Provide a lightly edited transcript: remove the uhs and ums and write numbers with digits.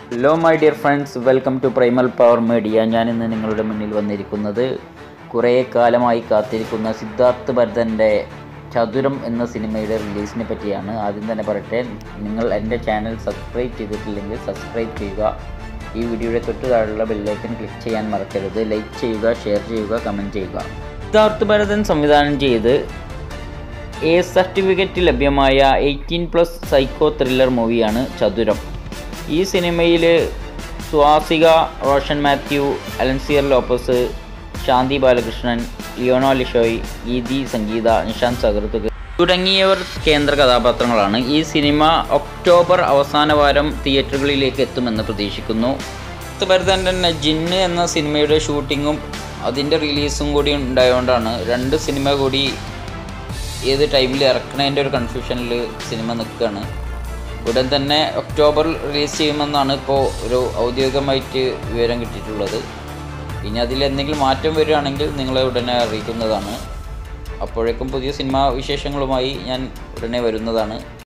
Hello my dear friends, welcome to Primal Power Media. ഞാൻ ഇന്ന് നിങ്ങളുടെ മുന്നിൽ വന്നിരിക്കുന്നത് കുറേ കാലമായി കാത്തിരിക്കുന്ന സിദ്ധാർത്ഥ് ഭരതൻ്റെ ചതുരം എന്ന സിനിമയുടെ റിലീസിനെ പറ്റിയാണ്. ആദ്യം തന്നെ പറയട്ടെ, നിങ്ങൾ എൻ്റെ ചാനൽ സബ്സ്ക്രൈബ് ചെയ്തിട്ടില്ലെങ്കിൽ സബ്സ്ക്രൈബ് ചെയ്യുക. ഈ വീഡിയോയുടെ തൊട്ട് താഴെയുള്ള ബെല്ലൈക്കൺ ക്ലിക്ക് ചെയ്യാൻ മറക്കരുത്. ലൈക്ക് ചെയ്യുക, ഷെയർ ചെയ്യുക, കമൻറ്റ് ചെയ്യുക. സിദ്ധാർത്ഥ് ഭരതൻ സംവിധാനം ചെയ്ത് എ സർട്ടിഫിക്കറ്റ് ലഭ്യമായ 18+ സൈക്കോ ത്രില്ലർ മൂവിയാണ് ചതുരം. ഈ സിനിമയിൽ സ്വാസിക, റോഷൻ മാത്യു, അലൻസിയർ ലോപ്പസ്, ശാന്തി ബാലകൃഷ്ണൻ, ലിയോണോ ലിഷോയ്, ഗീതി സംഗീത, നിഷാന്ത് സഗർത്തുക തുടങ്ങിയവർ കേന്ദ്ര കഥാപാത്രങ്ങളാണ്. ഈ സിനിമ ഒക്ടോബർ അവസാന വാരം തിയേറ്ററുകളിലേക്ക് എത്തുമെന്ന് പ്രതീക്ഷിക്കുന്നു. ഭരതൻ്റെ ജിന്ന് എന്ന സിനിമയുടെ ഷൂട്ടിങ്ങും അതിൻ്റെ റിലീസും കൂടി ഉണ്ടായതുകൊണ്ടാണ് 2 സിനിമ കൂടി ഏത് ടൈമിൽ ഇറക്കണതിൻ്റെ ഒരു കൺഫ്യൂഷനിൽ സിനിമ നിൽക്കുകയാണ്. ഉടൻ തന്നെ ഒക്ടോബർ റിലീസ് ചെയ്യുമെന്നാണ് ഇപ്പോൾ ഒരു ഔദ്യോഗികമായിട്ട് വിവരം കിട്ടിയിട്ടുള്ളത്. ഇനി അതിൽ എന്തെങ്കിലും മാറ്റം വരികയാണെങ്കിൽ നിങ്ങളെ ഉടനെ അറിയിക്കുന്നതാണ്. അപ്പോഴേക്കും പുതിയ സിനിമാ വിശേഷങ്ങളുമായി ഞാൻ ഉടനെ വരുന്നതാണ്.